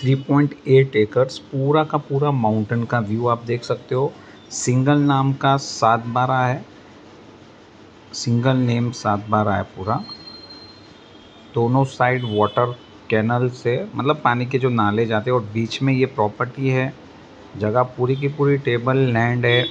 3.8 acres पूरा का पूरा माउंटेन का व्यू आप देख सकते हो। सिंगल नाम का 7/12 है, सिंगल नेम 7/12 है पूरा। दोनों साइड वाटर कैनल से मतलब पानी के जो नाले जाते हैं और बीच में ये प्रॉपर्टी है। जगह पूरी की पूरी टेबल लैंड है।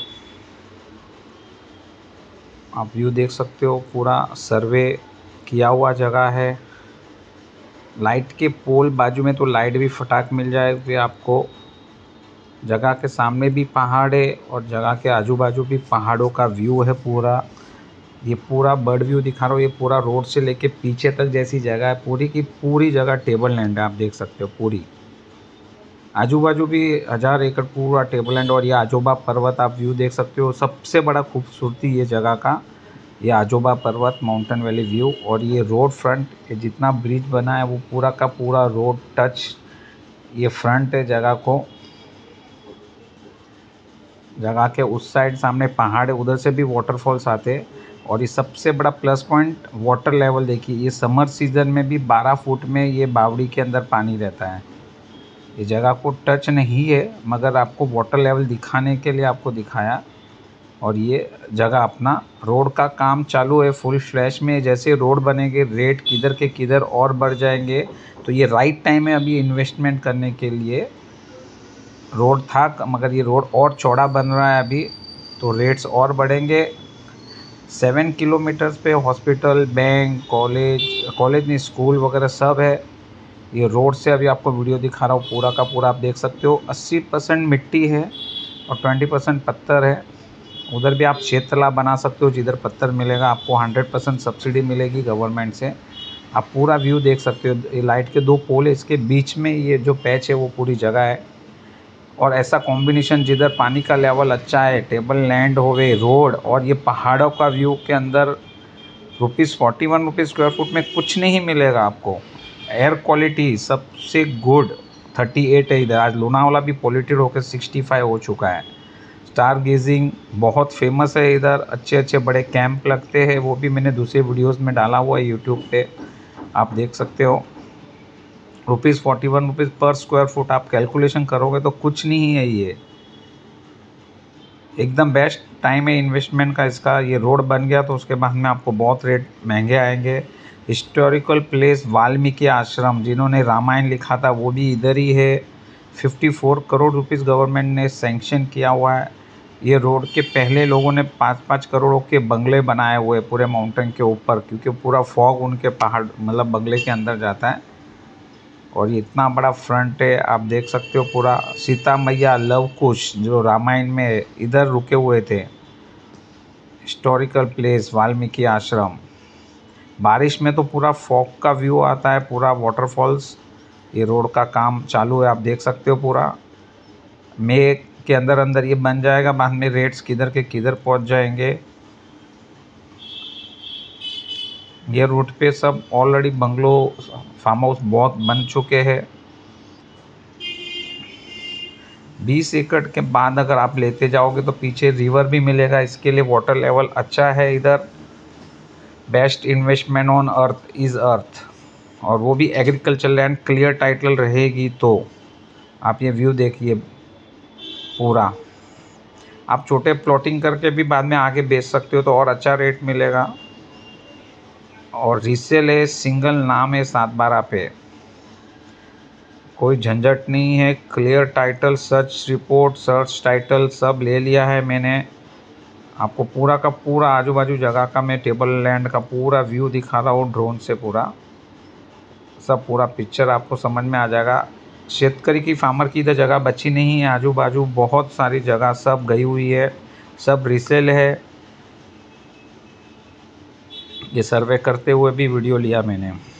आप व्यू देख सकते हो, पूरा सर्वे किया हुआ जगह है। लाइट के पोल बाजू में तो लाइट भी फटाक मिल जाएगी आपको। जगह के सामने भी पहाड़ है और जगह के आजू बाजू भी पहाड़ों का व्यू है पूरा। ये पूरा बर्ड व्यू दिखा रहा हूँ। ये पूरा रोड से लेके पीछे तक जैसी जगह है, पूरी की पूरी जगह टेबल लैंड है। आप देख सकते हो पूरी आजू बाजू भी 1000 एकड़ पूरा टेबल लैंड। और ये आजोबा पर्वत आप व्यू देख सकते हो। सबसे बड़ा खूबसूरती ये जगह का ये आजोबा पर्वत माउंटेन वैली व्यू। और ये रोड फ्रंट, ये जितना ब्रिज बना है वो पूरा का पूरा रोड टच ये फ्रंट है जगह को। जगह के उस साइड सामने पहाड़ है, उधर से भी वाटरफॉल्स आते हैं। और ये सबसे बड़ा प्लस पॉइंट वाटर लेवल देखिए, ये समर सीज़न में भी 12 फुट में ये बावड़ी के अंदर पानी रहता है। ये जगह को टच नहीं है मगर आपको वाटर लेवल दिखाने के लिए आपको दिखाया। और ये जगह अपना रोड का काम चालू है फुल फ्लैश में। जैसे रोड बनेंगे रेट किधर के किधर और बढ़ जाएंगे, तो ये राइट टाइम है अभी इन्वेस्टमेंट करने के लिए। रोड था मगर ये रोड और चौड़ा बन रहा है अभी, तो रेट्स और बढ़ेंगे। 7 किलोमीटर्स पे हॉस्पिटल, बैंक, कॉलेज नहीं स्कूल वगैरह सब है। ये रोड से अभी आपको वीडियो दिखा रहा हूँ, पूरा का पूरा आप देख सकते हो। 80% मिट्टी है और 20% पत्थर है। उधर भी आप क्षेत्रलाभ बना सकते हो, जिधर पत्थर मिलेगा आपको 100% सब्सिडी मिलेगी गवर्नमेंट से। आप पूरा व्यू देख सकते हो। ये लाइट के 2 पोल है, इसके बीच में ये जो पैच है वो पूरी जगह है। और ऐसा कॉम्बिनेशन जिधर पानी का लेवल अच्छा है, टेबल लैंड हो गए, रोड और ये पहाड़ों का व्यू के अंदर ₹41 स्क्वायर फुट में कुछ नहीं मिलेगा आपको। एयर क्वालिटी सबसे गुड 38 है इधर। आज लोनावाला भी पॉल्यूटेड होकर 65 हो चुका है। स्टार गेजिंग बहुत फेमस है इधर। अच्छे अच्छे बड़े कैंप लगते हैं, वो भी मैंने दूसरे वीडियोस में डाला हुआ है यूट्यूब पे, आप देख सकते हो। ₹41 पर स्क्वायर फुट आप कैलकुलेशन करोगे तो कुछ नहीं है ये। एकदम बेस्ट टाइम है इन्वेस्टमेंट का इसका। ये रोड बन गया तो उसके बाद में आपको बहुत रेट महंगे आएंगे। हिस्टोरिकल प्लेस वाल्मीकि आश्रम, जिन्होंने रामायण लिखा था वो भी इधर ही है। 54 करोड़ रुपीस गवर्नमेंट ने सैंक्शन किया हुआ है। ये रोड के पहले लोगों ने 5-5 करोड़ों के बंगले बनाए हुए पूरे माउंटेन के ऊपर, क्योंकि पूरा फॉग उनके पहाड़ मतलब बंगले के अंदर जाता है। और ये इतना बड़ा फ्रंट है, आप देख सकते हो। पूरा सीता मैया लव कुश जो रामायण में इधर रुके हुए थे। हिस्टोरिकल प्लेस वाल्मीकि आश्रम। बारिश में तो पूरा फॉग का व्यू आता है, पूरा वाटरफॉल्स। ये रोड का काम चालू है, आप देख सकते हो। पूरा मई के अंदर अंदर ये बन जाएगा, बाद में रेट्स किधर के किधर पहुंच जाएंगे। ये रूट पे सब ऑलरेडी बंगलो फार्म हाउस बहुत बन चुके हैं। 20 एकड़ के बाद अगर आप लेते जाओगे तो पीछे रिवर भी मिलेगा। इसके लिए वाटर लेवल अच्छा है इधर। Best investment on earth is earth. और वो भी एग्रीकल्चर लैंड, क्लियर टाइटल रहेगी तो। आप ये व्यू देखिए पूरा। आप छोटे प्लॉटिंग करके भी बाद में आगे बेच सकते हो तो और अच्छा रेट मिलेगा। और रीसेल है, सिंगल नाम है 7/12 पे। कोई झंझट नहीं है। Clear title, search report, search title सब ले लिया है मैंने। आपको पूरा का पूरा आजू बाजू जगह का मैं टेबल लैंड का पूरा व्यू दिखा रहा हूँ ड्रोन से। पूरा सब पूरा पिक्चर आपको समझ में आ जाएगा। शेतकरी की, फार्मर की इधर जगह बची नहीं है। आजू बाजू बहुत सारी जगह सब गई हुई है, सब रीसेल है। ये सर्वे करते हुए भी वीडियो लिया मैंने।